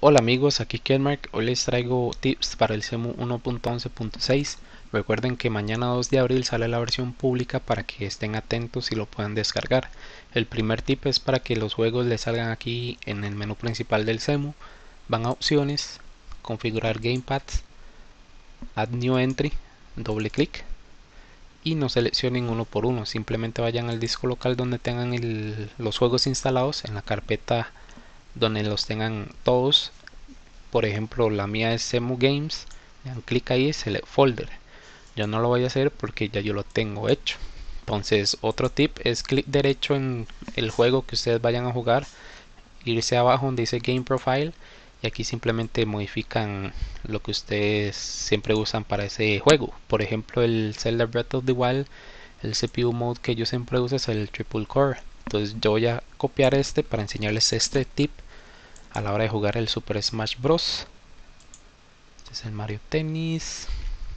Hola amigos, aquí Kenmark. Hoy les traigo tips para el CEMU 1.11.6. Recuerden que mañana 2 de abril sale la versión pública para que estén atentos y lo puedan descargar. El primer tip es para que los juegos les salgan aquí en el menú principal del CEMU. Van a opciones, configurar gamepad, add new entry, doble clic y no seleccionen uno por uno. Simplemente vayan al disco local donde tengan los juegos instalados, en la carpeta donde los tengan todos. Por ejemplo, la mía es Cemu Games. Dan clic ahí, select folder. Yo no lo voy a hacer porque ya yo lo tengo hecho. Entonces, otro tip es clic derecho en el juego que ustedes vayan a jugar, irse abajo donde dice Game Profile y aquí simplemente modifican lo que ustedes siempre usan para ese juego. Por ejemplo, el Zelda Breath of the Wild, el CPU mode que yo siempre uso es el Triple Core. Entonces, yo voy a copiar este para enseñarles este tip a la hora de jugar el Super Smash Bros. Este es el Mario Tennis,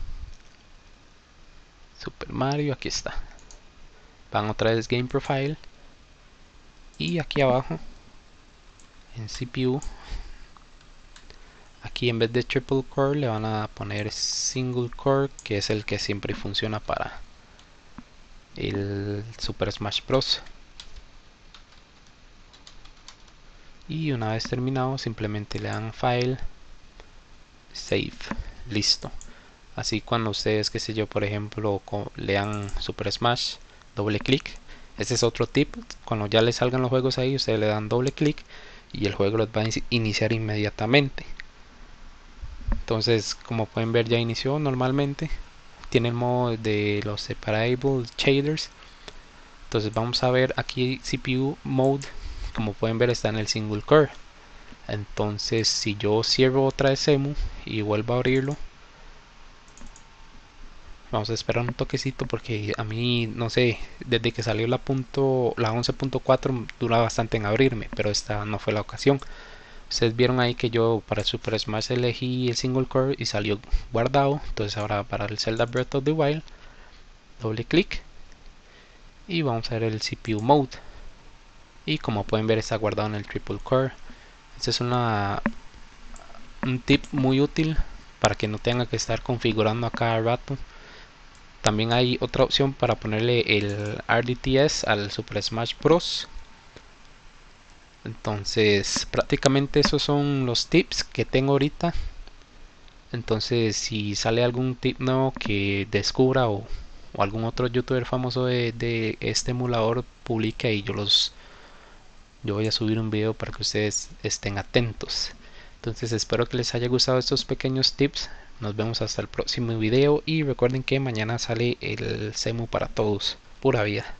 Super Mario, aquí está. Van otra vez Game Profile y aquí abajo en CPU, aquí en vez de Triple Core le van a poner Single Core, que es el que siempre funciona para el Super Smash Bros. Y una vez terminado simplemente le dan File, Save, listo. Así cuando ustedes, qué sé yo, por ejemplo, lean Super Smash, doble clic. Este es otro tip. Cuando ya les salgan los juegos ahí, ustedes le dan doble clic y el juego los va a iniciar inmediatamente. Entonces, como pueden ver, ya inició normalmente. Tiene el modo de los separable shaders. Entonces vamos a ver aquí CPU mode. Como pueden ver, está en el single core. Entonces, si yo cierro otra vez CEMU y vuelvo a abrirlo, vamos a esperar un toquecito porque a mí, no sé, desde que salió la 11.4 dura bastante en abrirme, pero esta no fue la ocasión. Ustedes vieron ahí que yo para el Super Smash elegí el single core y salió guardado. Entonces ahora para el Zelda Breath of the Wild, doble clic y vamos a ver el CPU mode. Y como pueden ver está guardado en el triple core. Este es un tip muy útil para que no tenga que estar configurando a cada rato. También hay otra opción para ponerle el RDTS al Super Smash Bros. Entonces prácticamente esos son los tips que tengo ahorita. Entonces si sale algún tip nuevo que descubra o algún otro youtuber famoso de este emulador publique y yo voy a subir un video para que ustedes estén atentos. Entonces espero que les haya gustado estos pequeños tips. Nos vemos hasta el próximo video y recuerden que mañana sale el CEMU para todos. Pura vida.